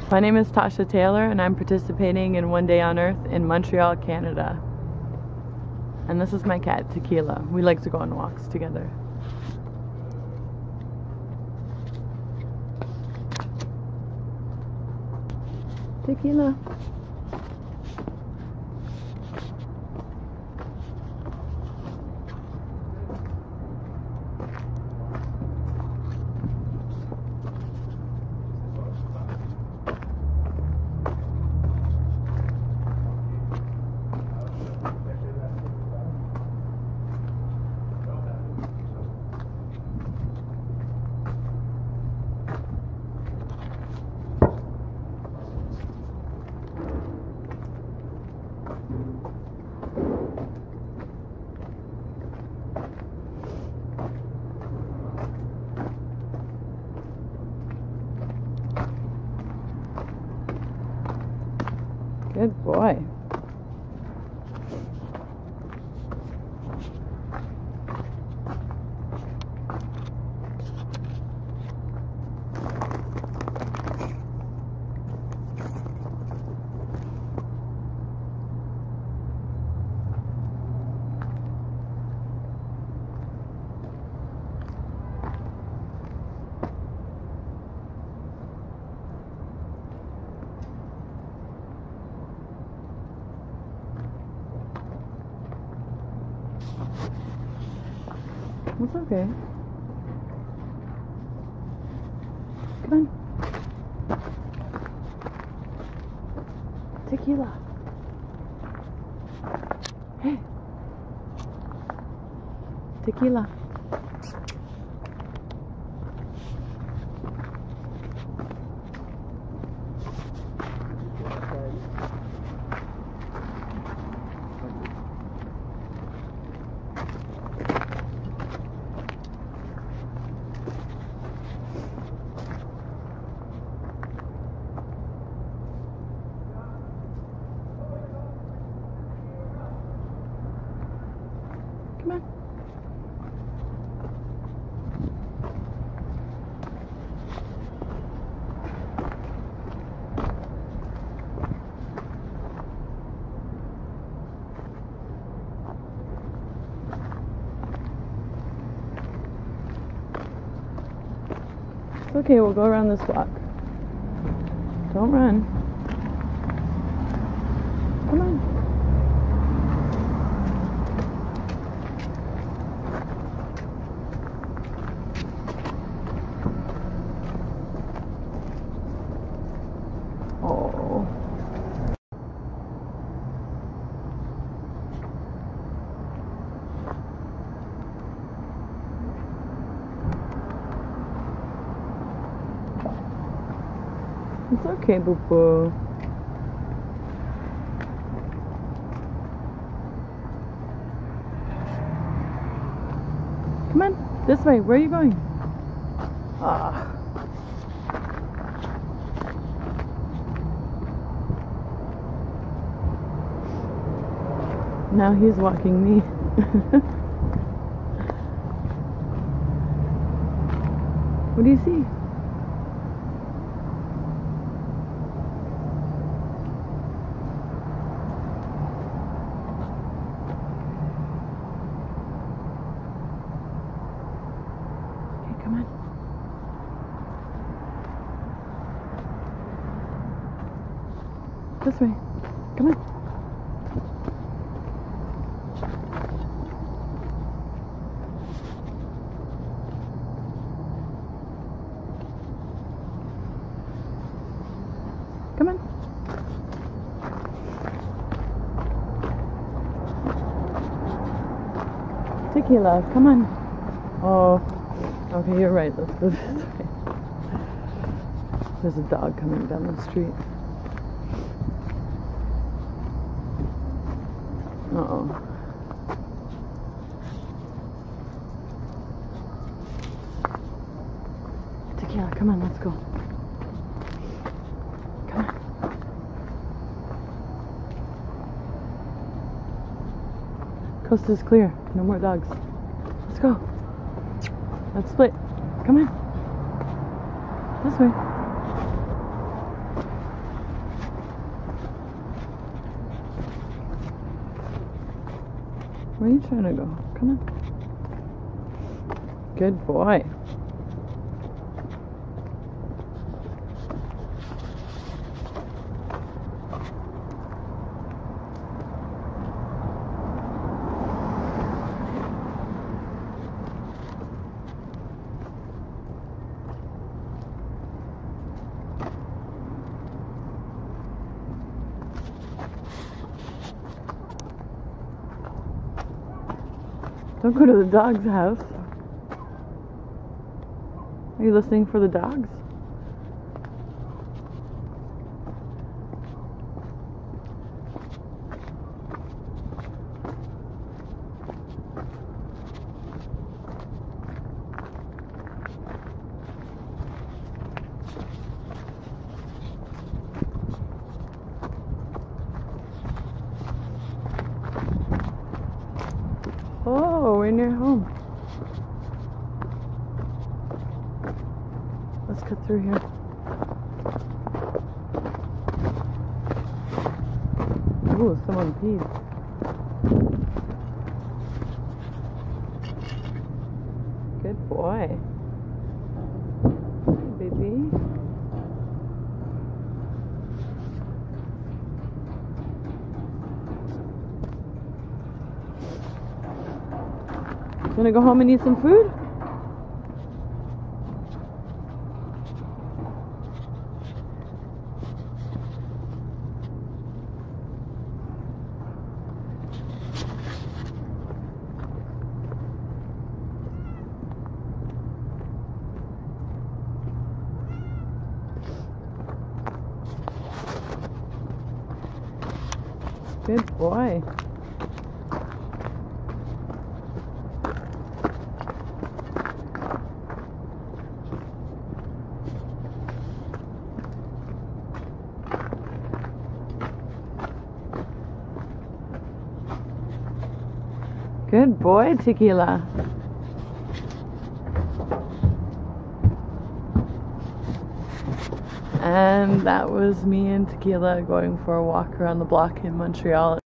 My name is Tasha Taylor and I'm participating in One Day on Earth in Montreal, Canada. And this is my cat, Tequila. We like to go on walks together. Tequila. Good boy. It's okay. Come on. Tequila. Hey. Tequila. Come on. It's okay, we'll go around this block. Don't run. Come on. Oh. It's okay, boo boo. Come on, this way. Where are you going? Ah. Now he's walking me. What do you see? Okay, come on. This way. Come on. Come on. Tequila, come on. Oh, okay, you're right. Let's go this way. There's a dog coming down the street. Uh-oh. Tequila, come on, let's go. Come on. Coast is clear. No more dogs. Let's go. Let's split. Come on. This way. Where are you trying to go? Come on. Good boy. Don't go to the dog's house. Are you listening for the dogs? Oh, we're near home. Let's cut through here. Ooh, someone peed. Good boy. Hey, baby. You wanna go home and eat some food? Good boy. Good boy, Tequila. And that was me and Tequila going for a walk around the block in Montreal.